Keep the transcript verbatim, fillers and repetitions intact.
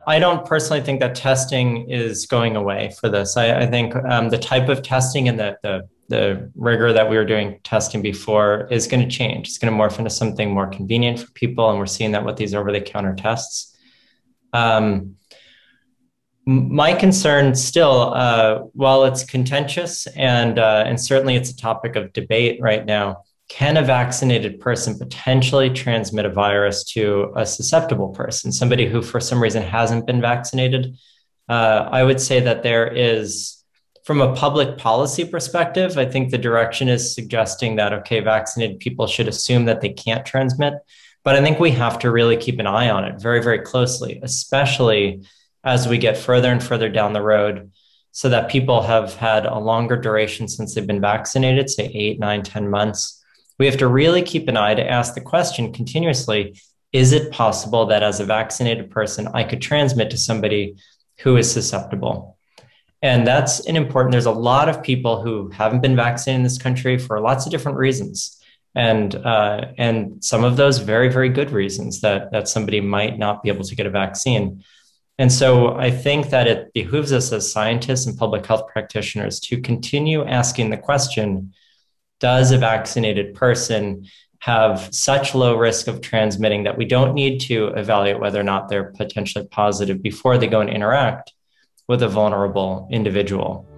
I don't personally think that testing is going away for this. I, I think um, the type of testing and the, the the rigor that we were doing testing before is going to change. It's going to morph into something more convenient for people, and we're seeing that with these over-the-counter tests. Um, my concern still, uh, while it's contentious and uh, and certainly it's a topic of debate right now, can a vaccinated person potentially transmit a virus to a susceptible person, somebody who for some reason hasn't been vaccinated? Uh, I would say that there is, from a public policy perspective, I think the direction is suggesting that, okay, vaccinated people should assume that they can't transmit. But I think we have to really keep an eye on it very, very closely, especially as we get further and further down the road, so that people have had a longer duration since they've been vaccinated, say eight, nine, ten months. We have to really keep an eye to ask the question continuously, is it possible that as a vaccinated person, I could transmit to somebody who is susceptible? And that's an important, there's a lot of people who haven't been vaccinated in this country for lots of different reasons. And uh, and some of those very, very good reasons that, that somebody might not be able to get a vaccine. And so I think that it behooves us as scientists and public health practitioners to continue asking the question, does a vaccinated person have such low risk of transmitting that we don't need to evaluate whether or not they're potentially positive before they go and interact with a vulnerable individual?